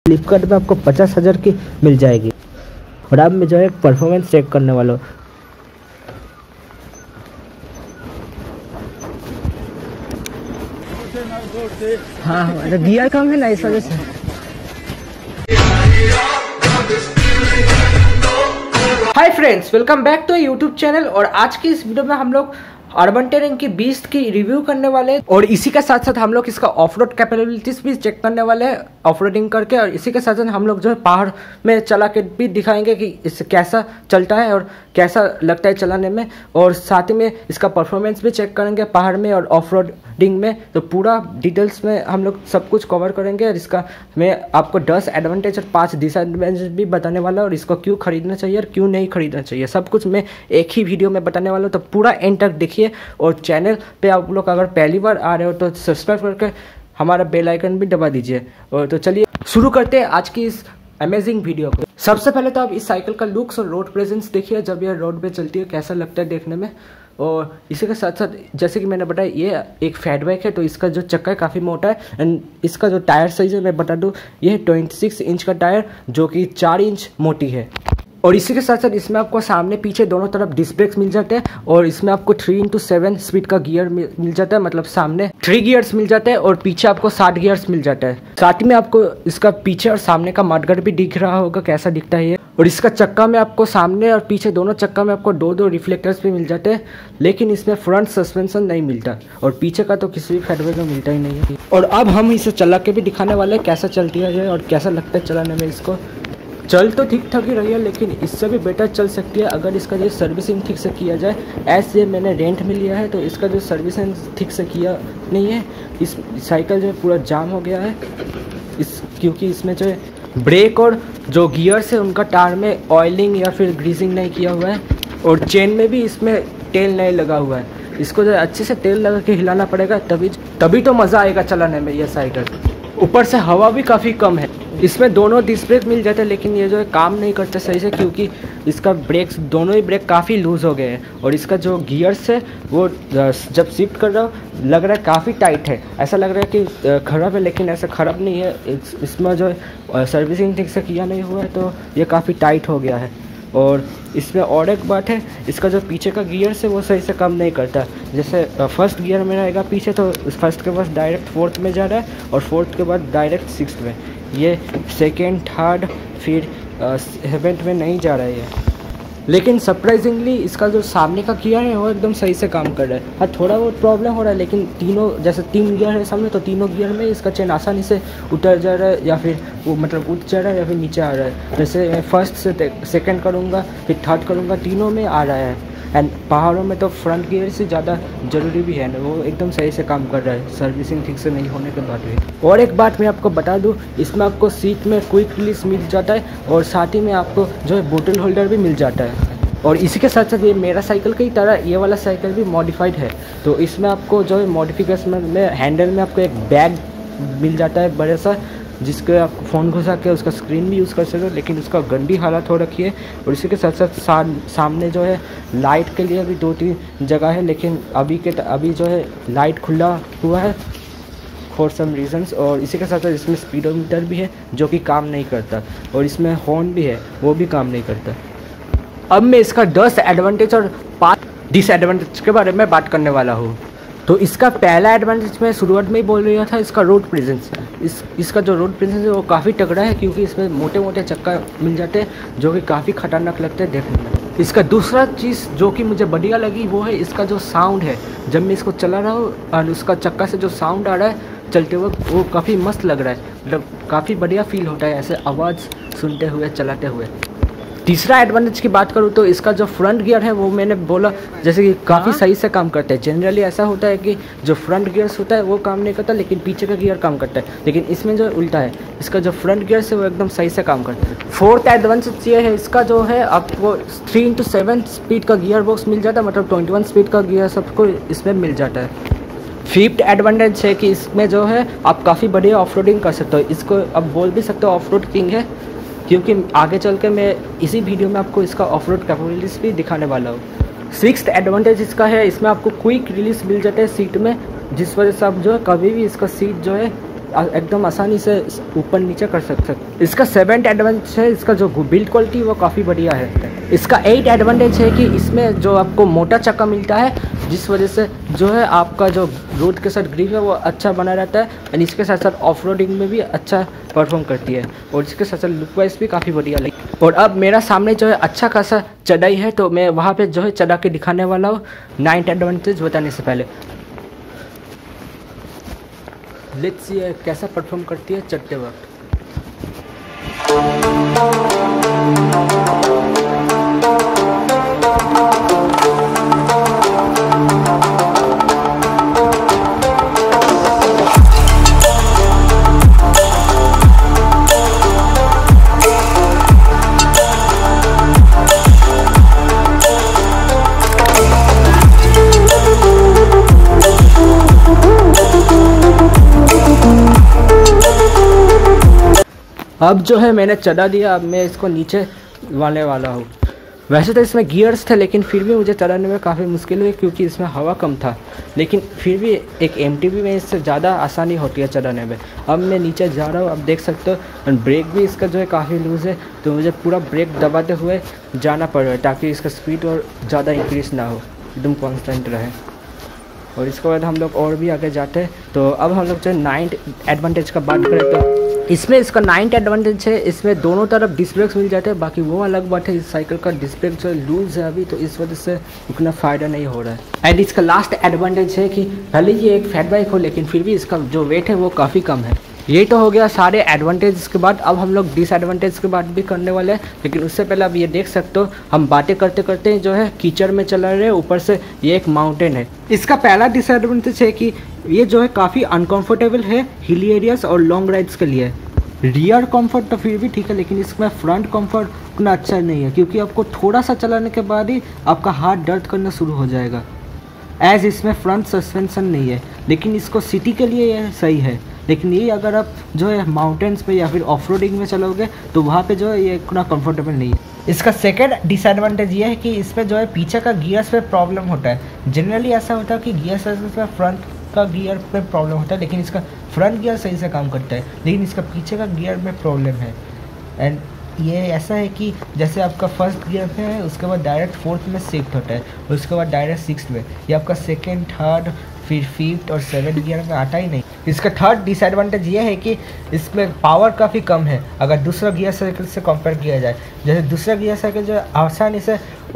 फ्लिपकार्ट में आपको 50,000 की मिल जाएगी। और अब मैं जो है परफॉर्मेंस चेक करने वाला हूँ। हाँ गियर कम है ना, इस वजह से। Hi friends, welcome back to YouTube channel. और आज की इस वीडियो में हम लोग अर्बन टेरेन की बीस्ट की रिव्यू करने वाले हैं और इसी के साथ साथ हम लोग इसका ऑफ रोड कैपेबिलिटीज भी चेक करने वाले हैं ऑफ रोडिंग करके। और इसी के साथ साथ हम लोग जो है पहाड़ में चला के भी दिखाएंगे कि इससे कैसा चलता है और कैसा लगता है चलाने में। और साथ ही में इसका परफॉर्मेंस भी चेक करेंगे पहाड़ में और ऑफ रोडिंग में। तो पूरा डिटेल्स में हम लोग सब कुछ कवर करेंगे। और इसका मैं आपको 10 एडवांटेज और 5 डिसएडवांटेज भी बताने वाला हूँ और इसको क्यों खरीदना चाहिए और क्यों नहीं खरीदना चाहिए, सब कुछ मैं एक ही वीडियो में बताने वाला हूँ। तो पूरा एंड तक देखिए। और चैनल पे आप लोग अगर पहली बार आ रहे हो तो सब्सक्राइब करके हमारा बेल आइकन भी दबा दीजिए। और तो चलिए शुरू करते हैं आज की इस अमेजिंग वीडियो को। सबसे पहले तो आप इस साइकिल का लुक्स और रोड प्रेजेंस देखिए, जब यह रोड पे चलती है कैसा लगता है देखने में। और इसी के साथ साथ जैसे कि मैंने बताया ये एक फैट बाइक है, तो इसका जो चक्का है काफ़ी मोटा है। एंड इसका जो टायर साइज है मैं बता दूँ, ये 26 इंच का टायर जो कि 4 इंच मोटी है। और इसी के साथ साथ इसमें आपको सामने पीछे दोनों तरफ डिस्क ब्रेक्स मिल जाते हैं। और इसमें आपको 3x7 स्पीड का गियर मिल जाता है, मतलब सामने 3 गियर्स मिल जाते हैं और पीछे आपको 60 गियर्स मिल जाता है। साथ ही में आपको इसका पीछे और सामने का मडगार्ड भी दिख रहा होगा कैसा दिखता है ये। और इसका चक्का में आपको सामने और पीछे दोनों चक्का में आपको दो रिफ्लेक्टर्स भी मिल जाते हैं, लेकिन इसमें फ्रंट सस्पेंशन नहीं मिलता। और पीछे का तो किसी भी फैटवे में मिलता ही नहीं है। और अब हम इसे चला के भी दिखाने वाले हैं कैसा चलती है और कैसा लगता है चलाने में। इसको चल तो ठीक ठाक ही रही है, लेकिन इससे भी बेटर चल सकती है अगर इसका जो सर्विसिंग ठीक से किया जाए। ऐसे मैंने रेंट में लिया है तो इसका जो सर्विसिंग ठीक से किया नहीं है, इस साइकिल जो है पूरा जाम हो गया है क्योंकि इसमें जो है ब्रेक और जो गियर्स है उनका टायर में ऑयलिंग या फिर ग्रीसिंग नहीं किया हुआ है। और चेन में भी इसमें तेल नहीं लगा हुआ है। इसको जो अच्छे से तेल लगा के हिलाना पड़ेगा, तभी तो मज़ा आएगा चलाने में यह साइकिल। ऊपर से हवा भी काफ़ी कम है। इसमें दोनों डिस्क ब्रेक मिल जाते हैं, लेकिन ये जो है काम नहीं करते सही से क्योंकि इसका ब्रेक्स दोनों ही ब्रेक काफ़ी लूज़ हो गए हैं। और इसका जो गियर्स है वो जब शिफ्ट कर रहा हूँ लग रहा है काफ़ी टाइट है, ऐसा लग रहा है कि ख़राब है, लेकिन ऐसा ख़राब नहीं है। इसमें जो सर्विसिंग ठीक से किया नहीं हुआ है तो ये काफ़ी टाइट हो गया है। और इसमें और एक बात है, इसका जो पीछे का गियर है वो सही से काम नहीं करता। जैसे फर्स्ट गियर में रहेगा पीछे तो फर्स्ट के बाद डायरेक्ट फोर्थ में जा रहा है और फोर्थ के बाद डायरेक्ट सिक्स्थ में। ये सेकेंड थर्ड फिर सेवेंथ में नहीं जा रहा है ये। लेकिन सरप्राइजिंगली इसका जो सामने का गियर है वो एकदम सही से काम कर रहा है। हाँ थोड़ा बहुत प्रॉब्लम हो रहा है, लेकिन तीनों जैसे 3 गियर है सामने तो तीनों गियर में इसका चेन आसानी से उतर जा रहा है या फिर वो मतलब उठ जा रहा है या फिर नीचे आ रहा है। जैसे मैं फर्स्ट से सेकंड करूँगा फिर थर्ड करूँगा, तीनों में आ रहा है। एंड पहाड़ों में तो फ्रंट गियर से ज़्यादा ज़रूरी भी है ना, वो एकदम सही से काम कर रहा है सर्विसिंग ठीक से नहीं होने के बाद भी। और एक बात मैं आपको बता दूं, इसमें आपको सीट में क्विक रिलीज मिल जाता है और साथ ही में आपको जो है बोतल होल्डर भी मिल जाता है। और इसी के साथ साथ ये मेरा साइकिल की तरह ये वाला साइकिल भी मॉडिफाइड है, तो इसमें आपको जो है मॉडिफिकेशन में हैंडल में आपको एक बैग मिल जाता है बड़े सा, जिसके आप फ़ोन घुसा के उसका स्क्रीन भी यूज़ कर सकते हो, लेकिन उसका गंदी हालत हो रखी है। और इसी के साथ साथ सामने जो है लाइट के लिए भी 2-3 जगह है, लेकिन अभी जो है लाइट खुला हुआ है फॉर सम रीजंस। और इसी के साथ साथ इसमें स्पीडोमीटर भी है जो कि काम नहीं करता, और इसमें हॉर्न भी है वो भी काम नहीं करता। अब मैं इसका 10 एडवांटेज और 5 डिसएडवांटेज के बारे में बात करने वाला हूँ। तो इसका पहला एडवांटेज मैं शुरुआत में ही बोल रहा था, इसका रोड प्रेजेंस। इसका जो रोड प्रेजेंस है वो काफ़ी तगड़ा है क्योंकि इसमें मोटे मोटे चक्का मिल जाते हैं जो कि काफ़ी खतरनाक लगते हैं देखने में। इसका दूसरा चीज़ जो कि मुझे बढ़िया लगी वो है इसका जो साउंड है। जब मैं इसको चला रहा हूँ और उसका चक्का से जो साउंड आ रहा है चलते वक्त वो काफ़ी मस्त लग रहा है, मतलब काफ़ी बढ़िया फील होता है ऐसे आवाज़ सुनते हुए चलाते हुए। तीसरा एडवांटेज की बात करूँ तो इसका जो फ्रंट गियर है वो मैंने बोला जैसे कि काफ़ी सही से काम करता है। जनरली ऐसा होता है कि जो फ्रंट गियर्स होता है वो काम नहीं करता, लेकिन पीछे का गियर काम करता है। लेकिन इसमें जो उल्टा है, इसका जो फ्रंट गियर है वो एकदम सही से काम करता है। फोर्थ एडवांटेज ये है, इसका जो है आपको 3x7 स्पीड का गियर बॉक्स मिल जाता है, मतलब 21 स्पीड का गियर सबको इसमें मिल जाता है। फिफ्थ एडवांटेज है कि इसमें जो है आप काफ़ी बढ़िया ऑफ रोडिंग कर सकते हो। इसको अब बोल भी सकते हो ऑफ रोड किंग है, क्योंकि आगे चल के मैं इसी वीडियो में आपको इसका ऑफ रोड कैपेबिलिटीज भी दिखाने वाला हूँ। 6th एडवांटेज इसका है, इसमें आपको क्विक रिलीज मिल जाता है सीट में, जिस वजह से आप जो है कभी भी इसका सीट जो है एकदम आसानी से ऊपर नीचे कर सकते हैं। इसका 7th एडवांटेज है, इसका जो बिल्ड क्वालिटी वो काफ़ी बढ़िया है। इसका 8 एडवांटेज है कि इसमें जो आपको मोटा चक्का मिलता है, जिस वजह से जो है आपका जो रोड के साथ ग्रिप है वो अच्छा बना रहता है, और इसके साथ साथ ऑफ रोडिंग में भी अच्छा परफॉर्म करती है, और इसके साथ साथ लुक वाइज भी काफ़ी बढ़िया लगी। और अब मेरा सामने जो है अच्छा खासा चढ़ाई है, तो मैं वहाँ पे जो है चढ़ा के दिखाने वाला हूँ 9th एडवांटेज बताने से पहले। लेट्स सी कैसा परफॉर्म करती है चढ़ते वक्त। अब जो है मैंने चढ़ा दिया, अब मैं इसको नीचे लाने वाला हूँ। वैसे तो इसमें गियर्स थे, लेकिन फिर भी मुझे चढ़ाने में काफ़ी मुश्किल हुई क्योंकि इसमें हवा कम था, लेकिन फिर भी एक MTB में इससे ज़्यादा आसानी होती है चढ़ाने में। अब मैं नीचे जा रहा हूँ, अब देख सकते हो। ब्रेक भी इसका जो है काफ़ी लूज़ है, तो मुझे पूरा ब्रेक दबाते हुए जाना पड़ रहा है ताकि इसका स्पीड और ज़्यादा इंक्रीज़ ना हो, एकदम कॉन्स्टेंट रहे। और इसके बाद हम लोग और भी आगे जाते हैं। तो अब हम लोग जो 9th एडवांटेज का बात करें तो इसमें इसका 9th एडवांटेज है, इसमें दोनों तरफ डिस्क ब्रेक्स मिल जाते हैं। बाकी वो अलग बात है, इस साइकिल का डिस्क ब्रेक जो लूज़ है अभी, तो इस वजह से उतना फ़ायदा नहीं हो रहा है। एंड इसका लास्ट एडवांटेज है कि भले ये एक फैट बाइक हो, लेकिन फिर भी इसका जो वेट है वो काफ़ी कम है। ये तो हो गया सारे एडवांटेज के बाद। अब हम लोग डिसएडवांटेज की बात भी करने वाले हैं, लेकिन उससे पहले अब ये देख सकते हो हम बातें करते करते जो है कीचड़ में चला रहे हैं। ऊपर से ये एक माउंटेन है। इसका पहला डिसएडवांटेज है कि ये जो है काफ़ी अनकंफर्टेबल है हिली एरियाज और लॉन्ग राइड्स के लिए। रियर कंफर्ट तो फिर भी ठीक है, लेकिन इसमें फ्रंट कंफर्ट उतना अच्छा नहीं है, क्योंकि आपको थोड़ा सा चलाने के बाद ही आपका हाथ दर्द करना शुरू हो जाएगा। एज इसमें फ्रंट सस्पेंशन नहीं है, लेकिन इसको सिटी के लिए यह सही है। लेकिन ये अगर आप जो है माउंटेन्स पे या फिर ऑफ रोडिंग में चलोगे तो वहाँ पे जो है ये इतना कंफर्टेबल नहीं है। इसका सेकंड डिसएडवांटेज ये है कि इसमें जो है पीछे का गियर्स पे प्रॉब्लम होता है। जनरली ऐसा होता है कि गियर्स में फ्रंट का गियर पे प्रॉब्लम होता है, लेकिन इसका फ्रंट गियर सही से काम करता है, लेकिन इसका पीछे का गियर में प्रॉब्लम है। एंड ये ऐसा है कि जैसे आपका फर्स्ट गियर में है, उसके बाद डायरेक्ट 4th में शिफ्ट होता है, उसके बाद डायरेक्ट 6th में। ये आपका 2nd, 3rd, फिर 5th और 7th गियर में आता ही नहीं। इसका थर्ड डिसएडवांटेज ये है कि इसमें पावर काफ़ी कम है अगर दूसरा गियर साइकिल से कंपेयर किया जाए। जैसे दूसरा गियर साइकिल जो है आसानी से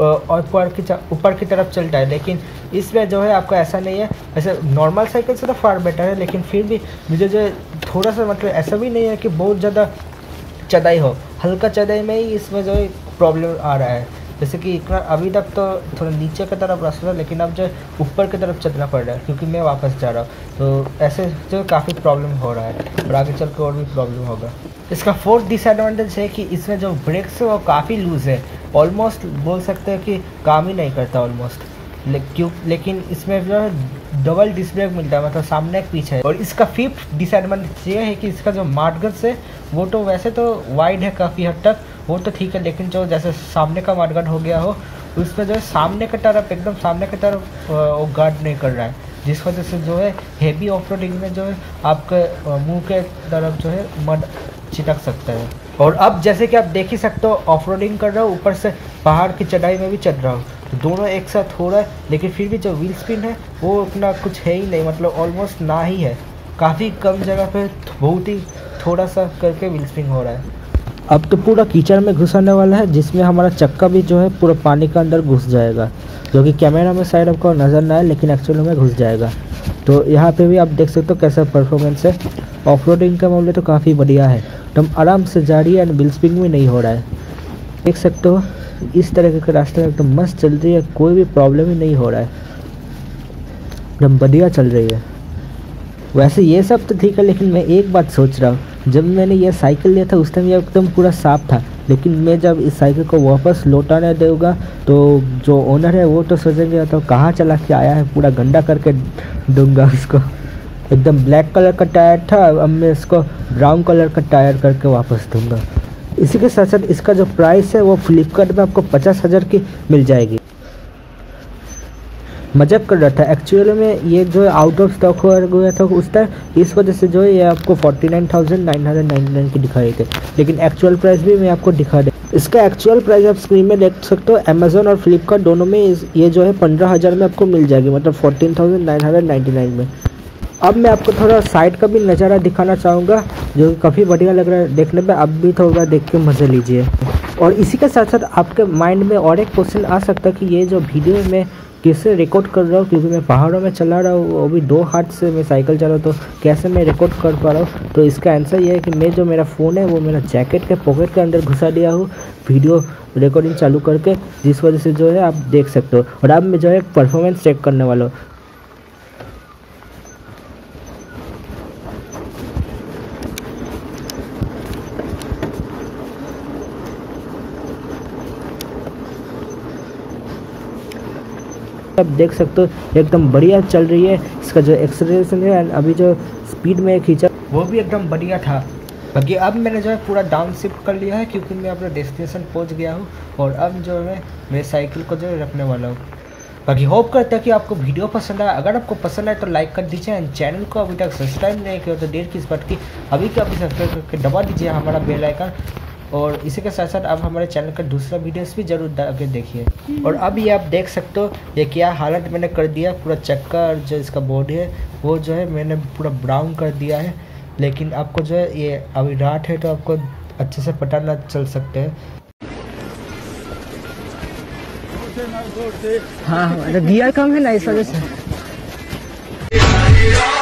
ऊपर की तरफ चलता है, लेकिन इसमें जो है आपका ऐसा नहीं है। ऐसे नॉर्मल साइकिल से तो फार बेटर है, लेकिन फिर भी मुझे जो है थोड़ा सा मतलब ऐसा भी नहीं है कि बहुत ज़्यादा चढ़ाई हो, हल्का चढ़ाई में ही इसमें जो है प्रॉब्लम आ रहा है। जैसे कि इतना अभी तक तो थोड़ा नीचे की तरफ रास्ता था, लेकिन अब जो ऊपर की तरफ चलना पड़ रहा है क्योंकि मैं वापस जा रहा हूँ, तो ऐसे जो काफ़ी प्रॉब्लम हो रहा है और आगे चल के और भी प्रॉब्लम होगा। इसका फोर्थ डिसएडवांटेज है कि इसमें जो ब्रेक्स है वो काफ़ी लूज़ है, ऑलमोस्ट बोल सकते हैं कि काम ही नहीं करता ऑलमोस्ट। लेकिन इसमें जो है डबल डिस्क ब्रेक मिलता है, मतलब सामने एक पीछे है। और इसका फिफ्थ डिसएडवांटेज ये है कि इसका जो मार्गज है वो तो वैसे तो वाइड है काफ़ी हद तक, वो तो ठीक है, लेकिन जो जैसे सामने का मार्गड हो गया हो उसमें जो है सामने की तरफ एकदम सामने की तरफ वो गार्ड नहीं कर रहा है, जिस वजह से जो है हेवी ऑफ रोडिंग में जो है आपके मुंह के तरफ जो है मड चिटक सकता है। और अब जैसे कि आप देख ही सकते हो ऑफ रोडिंग कर रहा हूँ, ऊपर से पहाड़ की चढ़ाई में भी चढ़ रहा हूँ, तो दोनों एक साथ हो रहा है। लेकिन फिर भी जो व्हील स्पिन है वो उतना कुछ है ही नहीं, मतलब ऑलमोस्ट ना ही है, काफ़ी कम जगह पे बहुत ही थोड़ा सा करके व्हील स्पिन हो रहा है। अब तो पूरा कीचड़ में घुसाने वाला है, जिसमें हमारा चक्का भी जो है पूरा पानी के अंदर घुस जाएगा, जो कि कैमरा में शायद आपको नज़र ना आए, लेकिन एक्चुअल में घुस जाएगा। तो यहाँ पे भी आप देख सकते हो कैसा परफॉर्मेंस है। ऑफ रोडिंग का मामले तो काफ़ी बढ़िया है, तो हम आराम से जा रही है एंड व्हील स्पिन भी नहीं हो रहा है। देख सकते हो इस तरह के रास्ते में एकदम मस्त चल रही है, कोई भी प्रॉब्लम ही नहीं हो रहा है, एकदम बढ़िया चल रही है। वैसे ये सब तो ठीक है, लेकिन मैं एक बात सोच रहा हूँ, जब मैंने ये साइकिल लिया था उस टाइम ये एकदम पूरा साफ था, लेकिन मैं जब इस साइकिल को वापस लौटाने दूँगा तो जो ओनर है वो तो सोचेंगे तो कहाँ चला के आया है, पूरा गंदा करके दूँगा उसको। एकदम ब्लैक कलर का टायर था, अब मैं इसको ब्राउन कलर का टायर करके वापस दूँगा। इसी के साथ साथ इसका जो प्राइस है वो फ्लिपकार्ट में आपको 50,000 की मिल जाएगी। मजाक कर रहा था। एक्चुअली में ये जो आउट ऑफ स्टॉक हो गया था उस टाइम, इस वजह से जो है ये आपको 49,999 की दिखाई थे, लेकिन एक्चुअल प्राइस भी मैं आपको दिखा दे। इसका एक्चुअल प्राइस आप स्क्रीन में देख सकते हो। अमेजोन और फ्लिपकार्ट दोनों में ये जो है 15,000 में आपको मिल जाएगी, मतलब 14,999 में। अब मैं आपको थोड़ा साइड का भी नज़ारा दिखाना चाहूँगा जो कि काफ़ी बढ़िया लग रहा है देखने में। आप भी थोड़ा देख के मज़े लीजिए। और इसी के साथ साथ आपके माइंड में और एक क्वेश्चन आ सकता है कि ये जो वीडियो मैं कैसे रिकॉर्ड कर रहा हूँ, क्योंकि मैं पहाड़ों में चला रहा हूँ, वो भी 2 हाथ से मैं साइकिल चला रहा हूँ, तो कैसे मैं रिकॉर्ड कर पा रहा हूँ। तो इसका आंसर ये है कि मैं जो मेरा फ़ोन है वो मेरा जैकेट के पॉकेट के अंदर घुसा दिया हूँ वीडियो रिकॉर्डिंग चालू करके, जिस वजह से जो है आप देख सकते हो। और अब मैं जो है परफॉर्मेंस चेक करने वाला हूँ। आप देख सकते हो एकदम बढ़िया चल रही है। इसका जो एक्सेलरेशन है एंड अभी जो स्पीड में खींचा वो भी एकदम बढ़िया था। बाकी अब मैंने जो है पूरा डाउन शिफ्ट कर लिया है, क्योंकि मैं अपने डेस्टिनेशन पहुंच गया हूँ। और अब जो है मैं साइकिल को जो है रखने वाला हूँ। बाकी होप करता है कि आपको वीडियो पसंद आया। अगर आपको पसंद आए तो लाइक कर दीजिए एंड चैनल को अभी तक सब्सक्राइब नहीं किया तो देर किस बात की, अभी के अभी सब्सक्राइब करके दबा दीजिए हमारा बेल आइकन। और इसी के साथ साथ आप हमारे चैनल का दूसरा वीडियोस भी जरूर जाके देखिए। और अब ये आप देख सकते हो ये क्या हालत मैंने कर दिया। पूरा चक्का और जो इसका बॉडी है वो जो है मैंने पूरा ब्राउन कर दिया है, लेकिन आपको जो है ये अभी रात है तो आपको अच्छे से पता ना चल सकते हैं। हाँ गियर कम है ना इस वजह से।